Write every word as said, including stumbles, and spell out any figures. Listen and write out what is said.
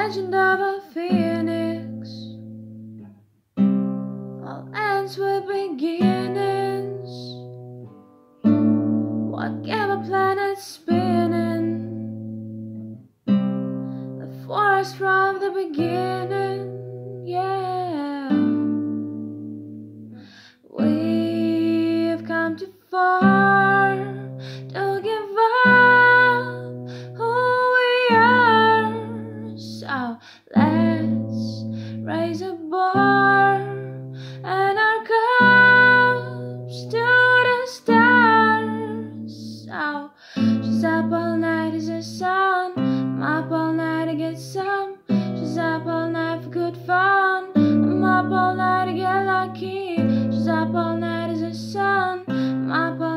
legend of a phoenix. All ends with beginnings. What kept a planet spinning? The forest from the beginning. Yeah, we've come too far to give up who we are. So let's raise a bar and our cups to the stars. So